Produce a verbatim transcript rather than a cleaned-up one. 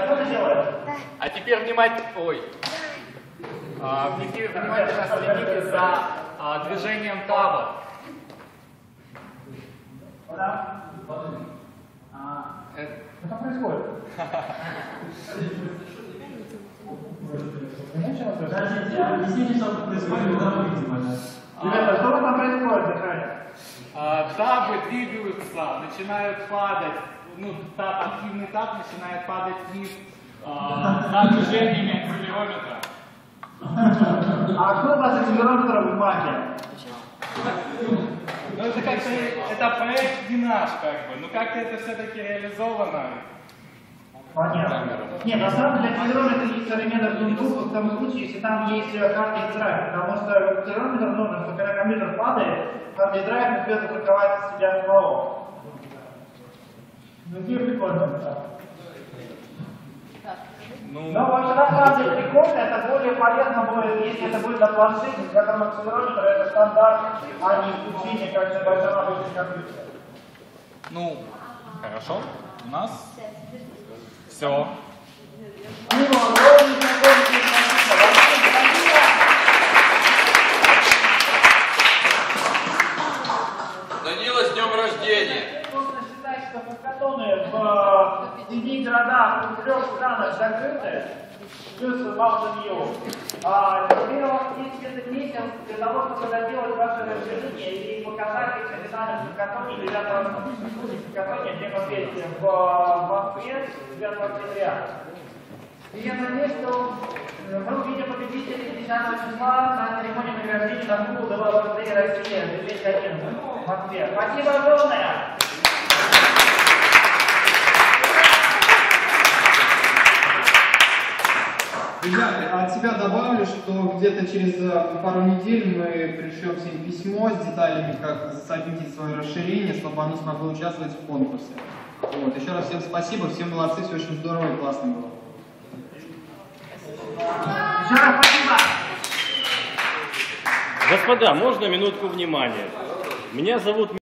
Что ты делаешь? А теперь внимательно, ой. А, теперь внимательно следите за а, движением таба. Куда? Это... Что происходит? Подождите, объясните, что происходит, когда вы видите. Ребята, что там происходит, Захария? А, табы двигаются, начинают падать. Ну, таб, активный таб начинает падать вниз а, за движениями акселерометра. А кто у вас акселерометр в маке? Ну, это как-то, это проект не наш, как бы, но как-то это все-таки реализовано. Понятно. Нет, на самом деле акселерометр есть современных ноутбуков в том случае, если там есть hard драйв, потому что акселерометр нужен, что когда компьютер падает, hard драйв успеет атаковать себя самого. Ну, где прикольно. Ну, Но вообще на самом деле прикольно, это более полезно будет, если это будет на планшете, в котором акселерометр это стандарт, а не включение, как на большом обычном компьютере. ну, хорошо, у нас все. Ну, огромное, огромное спасибо. Данила, с днем рождения! Можно считать, что хакатоны в семи городах, в трех странах закрыты, плюс Mountain View. А теперь у вас есть этот месяц для того, чтобы доделать ваше расширение и показать их официальном хакатоне девятого хакатоне где конференции в Москве девятого октября. И я надеюсь, что мы увидим победителей десятого числа на церемонии награждения на Google Developer Day Россия две тысячи одиннадцать в Москве. Спасибо огромное! Ребята, от себя добавлю, что где-то через пару недель мы пришлем всем письмо с деталями, как засобмитить свое расширение, чтобы оно смогло участвовать в конкурсе. Вот. Еще раз всем спасибо, все молодцы, все очень здорово и классно было. Еще раз спасибо! Господа, можно минутку внимания? Меня зовут